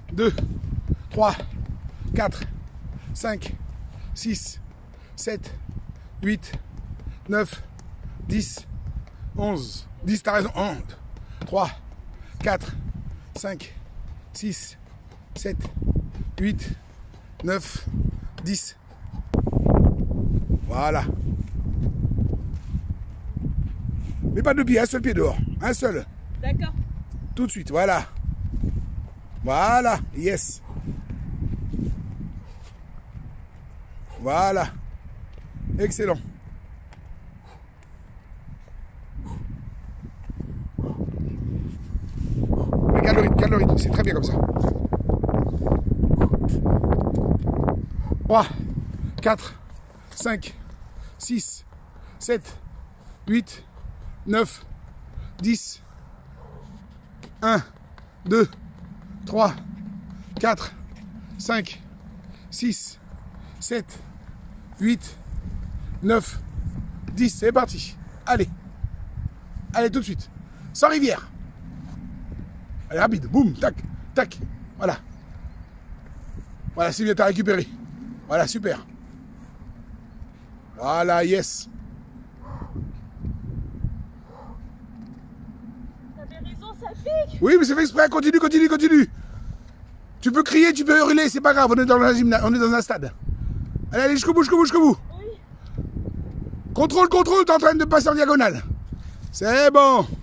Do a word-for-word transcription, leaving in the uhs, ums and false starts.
deux, trois, quatre, cinq, six, sept, huit, neuf, dix, onze, dix, t'as raison, onze, trois, quatre, cinq, six, sept, huit, neuf, dix. Voilà. Mais pas deux pieds, un seul pied dehors. Un seul. D'accord. Tout de suite, voilà. Voilà, yes. Voilà. Excellent. Regarde le rythme, regarde le rythme, c'est très bien comme ça. trois, quatre, cinq, six, sept, huit, neuf, dix, un, deux, trois, quatre, cinq, six, sept, huit, neuf, dix. C'est parti. Allez. Allez, tout de suite. Sans rivière. Allez, rapide. Boum, tac, tac. Voilà. Voilà, c'est bien, t'as récupéré. Voilà, super. Voilà, yes. T'avais raison, ça pique. Oui, mais c'est fait exprès. Continue, continue, continue. Tu peux crier, tu peux hurler, c'est pas grave. On est dans un gymnase, on est dans un stade. Allez, allez, jusqu'au bout, jusqu'au bout, jusqu'au bout. Oui. Contrôle, contrôle, t'es en train de passer en diagonale. C'est bon.